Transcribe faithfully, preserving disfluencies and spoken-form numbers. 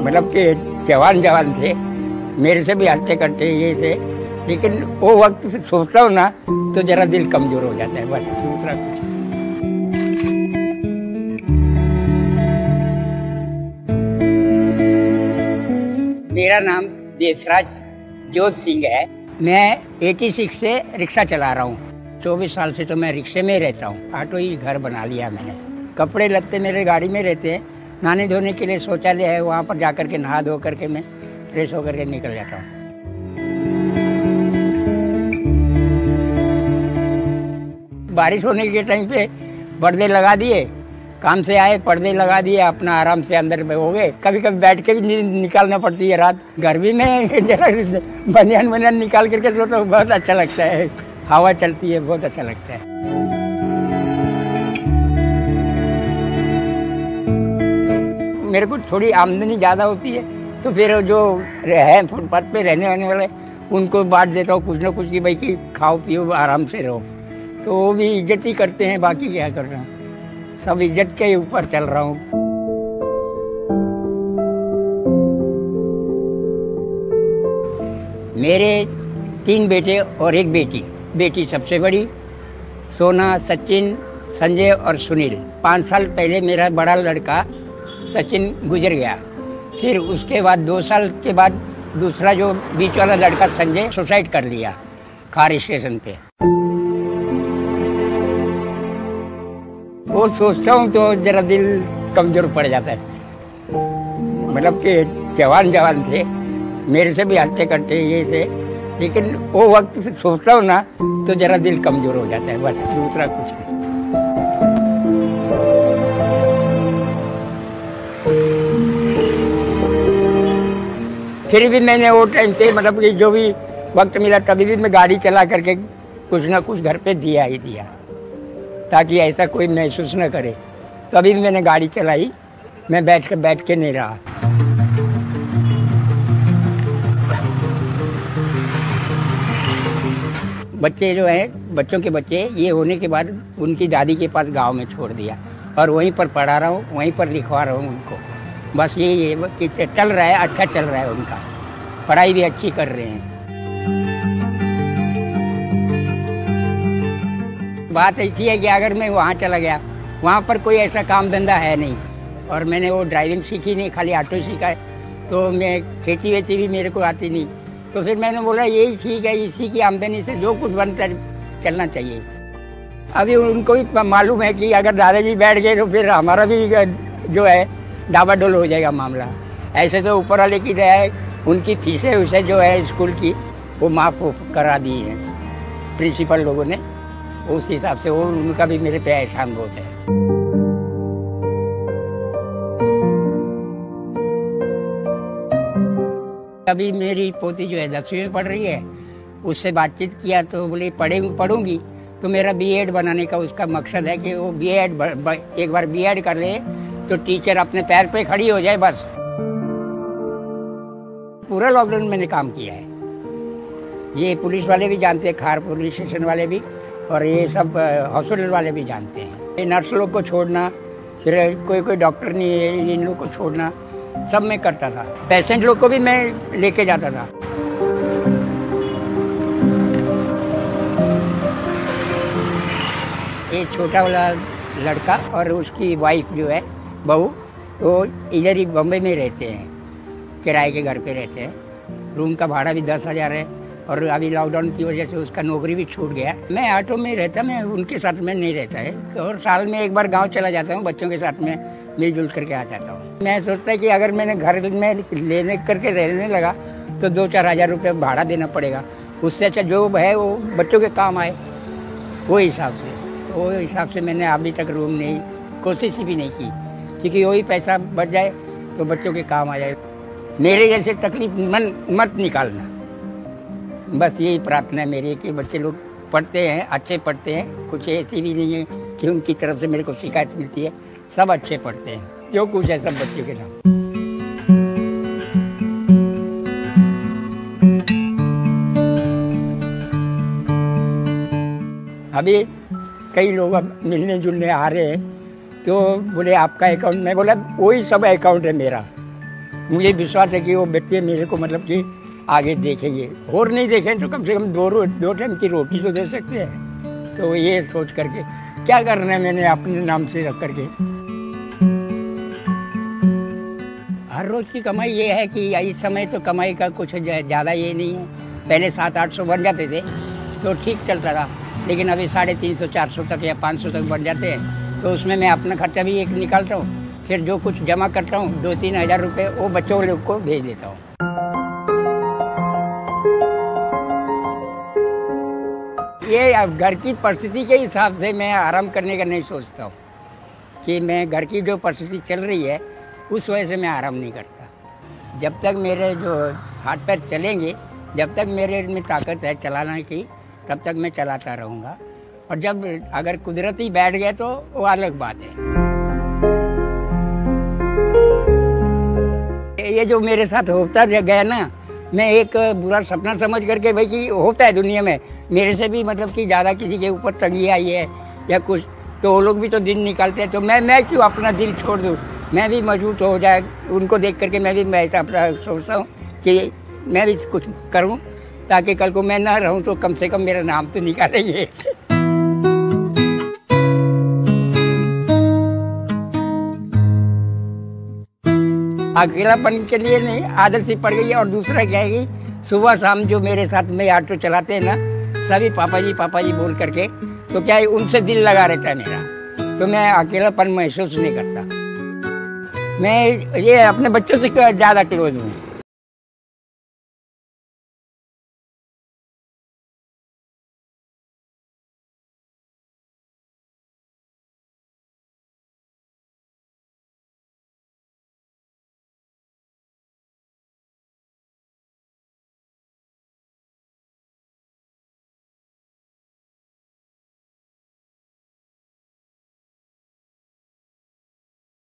मतलब कि जवान जवान थे, मेरे से भी अच्छे करते ये थे, लेकिन वो वक्त सोचता हूँ ना तो जरा दिल कमजोर हो जाता है, बस दूसरा कुछ। मेरा नाम देशराज जोत सिंह है। मैं छियासी से रिक्शा चला रहा हूँ। चौबीस साल से तो मैं रिक्शे में रहता हूँ। ऑटो ही घर बना लिया मैंने। कपड़े लगते मेरे गाड़ी में रहते हैं। नहाने धोने के लिए शौचालय है, वहाँ पर जाकर के नहा धो करके मैं फ्रेश होकर के निकल जाता हूँ। बारिश होने के टाइम पे पर्दे लगा दिए, काम से आए पर्दे लगा दिए, अपना आराम से अंदर में हो गए। कभी कभी बैठ के भी नींद निकालना पड़ती है रात। गर्मी में जरा बनियान बनियान निकाल करके सोता हूँ, बहुत अच्छा लगता है। हवा चलती है, बहुत अच्छा लगता है। मेरे को थोड़ी आमदनी ज़्यादा होती है तो फिर जो है फुटपाथ पे रहने वाले वाले उनको बांट देता हूँ कुछ ना कुछ, कि भाई कि खाओ पियो आराम से रहो। तो वो भी इज्जत ही करते हैं, बाकी क्या कर रहा हूँ, सब इज्जत के ऊपर चल रहा हूँ। मेरे तीन बेटे और एक बेटी। बेटी सबसे बड़ी सोना, सचिन, संजय और सुनील। पाँच साल पहले मेरा बड़ा लड़का सचिन गुजर गया। फिर उसके बाद दो साल के बाद दूसरा जो बीच वाला लड़का संजय सुसाइड कर लिया खार स्टेशन पे। वो सोचता हूँ तो जरा दिल कमजोर पड़ जाता है। मतलब कि जवान जवान थे, मेरे से भी अच्छे करते ये थे, लेकिन वो वक्त सोचता हूँ ना तो जरा दिल कमजोर हो जाता है, बस दूसरा कुछ नहीं। फिर भी मैंने वो टाइम पे मतलब कि जो भी वक्त मिला तभी भी मैं गाड़ी चला करके कुछ ना कुछ घर पे दिया ही दिया, ताकि ऐसा कोई महसूस न करे। तभी भी मैंने गाड़ी चलाई, मैं बैठ के बैठ के नहीं रहा। बच्चे जो हैं, बच्चों के बच्चे ये होने के बाद उनकी दादी के पास गांव में छोड़ दिया और वहीं पर पढ़ा रहा हूँ, वहीं पर लिखवा रहा हूँ उनको। बस यही है कि चल रहा है, अच्छा चल रहा है, उनका पढ़ाई भी अच्छी कर रहे हैं। बात ऐसी है कि अगर मैं वहाँ चला गया, वहाँ पर कोई ऐसा काम धंधा है नहीं और मैंने वो ड्राइविंग सीखी नहीं, खाली ऑटो सीखा है, तो मैं खेती वेती भी मेरे को आती नहीं। तो फिर मैंने बोला यही ठीक है, इसी की आमदनी से जो कुछ बनता चलना चाहिए। अभी उनको भी मालूम है कि अगर दादाजी बैठ गए तो फिर हमारा भी जो है डाबाडोल हो जाएगा मामला। ऐसे तो ऊपर वाले की दया है, उनकी फीसें उसे जो है स्कूल की वो माफ़ करा दी है प्रिंसिपल लोगों ने। उस हिसाब से वो उनका भी मेरे पे एहसान बहुत है। अभी मेरी पोती जो है दसवीं में पढ़ रही है, उससे बातचीत किया तो बोले पढ़े पढ़ूंगी तो मेरा बीएड बनाने का उसका मकसद है कि वो बीएड एक बार बीएड कर ले तो टीचर अपने पैर पे खड़ी हो जाए। बस पूरा लॉकडाउन मैंने काम किया है। ये पुलिस वाले भी जानते हैं, खार पुलिस स्टेशन वाले भी, और ये सब हॉस्पिटल वाले भी जानते हैं। ये नर्स लोग को छोड़ना, फिर कोई कोई डॉक्टर नहीं है इन लोग को छोड़ना, सब मैं करता था। पेशेंट लोग को भी मैं लेके जाता था। ये छोटा वाला लड़का और उसकी वाइफ जो है बहू, तो इधर ही बम्बई में रहते हैं, किराए के घर पे रहते हैं। रूम का भाड़ा भी दस हज़ार है और अभी लॉकडाउन की वजह से उसका नौकरी भी छूट गया। मैं ऑटो में रहता, मैं उनके साथ में नहीं रहता है, और साल में एक बार गांव चला जाता हूँ, बच्चों के साथ में मिलजुल करके आ जाता हूँ। मैं सोचता कि अगर मैंने घर में लेने करके रहने लगा तो दो चार हज़ार रुपये भाड़ा देना पड़ेगा, उससे अच्छा जो है वो बच्चों के काम आए, वो हिसाब से वो हिसाब से मैंने अभी तक रूम नहीं, कोशिश भी नहीं की, क्योंकि वही पैसा बच जाए तो बच्चों के काम आ जाए। मेरे जैसे तकलीफ मन मत निकालना, बस यही प्रार्थना है मेरी कि बच्चे लोग पढ़ते हैं, अच्छे पढ़ते हैं। कुछ ऐसी भी नहीं है कि उनकी तरफ से मेरे को शिकायत मिलती है, सब अच्छे पढ़ते हैं, जो कुछ है सब बच्चों के नाम। अभी कई लोग अब मिलने जुलने आ रहे हैं तो बोले आपका अकाउंट, मैं बोला वही सब अकाउंट है मेरा, मुझे विश्वास है कि वो बच्चे मेरे को मतलब कि आगे देखेंगे, और नहीं देखें तो कम से कम दो रो दो टाइम की रोटी तो दे सकते हैं। तो ये सोच करके क्या करना है मैंने अपने नाम से रख करके। हर रोज की कमाई ये है कि इस समय तो कमाई का कुछ ज़्यादा ये नहीं है। पहले सात आठ सौ बन जाते थे तो ठीक चलता था, लेकिन अभी साढ़े तीन सौ चार सौ तक या पाँच सौ तक बन जाते हैं। तो उसमें मैं अपना खर्चा भी एक निकालता हूँ, फिर जो कुछ जमा करता हूँ दो तीन हज़ार रुपये वो बच्चों लोग को भेज देता हूँ। ये अब घर की परिस्थिति के हिसाब से मैं आराम करने का नहीं सोचता हूँ कि मैं घर की जो परिस्थिति चल रही है उस वजह से मैं आराम नहीं करता। जब तक मेरे जो हाथ पैर चलेंगे, जब तक मेरे में ताकत है चलाने की, तब तक मैं चलाता रहूँगा। और जब अगर कुदरती बैठ गए तो वो अलग बात है। ये जो मेरे साथ होता गया ना, मैं एक बुरा सपना समझ करके भाई कि होता है दुनिया में, मेरे से भी मतलब कि ज़्यादा किसी के ऊपर तंगी आई है या कुछ, तो वो लोग भी तो दिन निकालते हैं। तो मैं मैं क्यों अपना दिल छोड़ दूँ, मैं भी मजबूत हो जाए उनको देख करके। मैं भी मैं ऐसा अपना सोचता हूँ कि मैं भी कुछ करूँ ताकि कल को मैं ना रहूँ तो कम से कम मेरा नाम तो निकालेंगे। अकेलापन के लिए नहीं, आदत सी पड़ गई है। और दूसरा क्या है कि सुबह शाम जो मेरे साथ में ऑटो चलाते हैं ना, सभी पापा जी पापा जी बोल करके, तो क्या है उनसे दिल लगा रहता है मेरा, तो मैं अकेलापन महसूस नहीं करता। मैं ये अपने बच्चों से ज़्यादा क्लोज हूँ।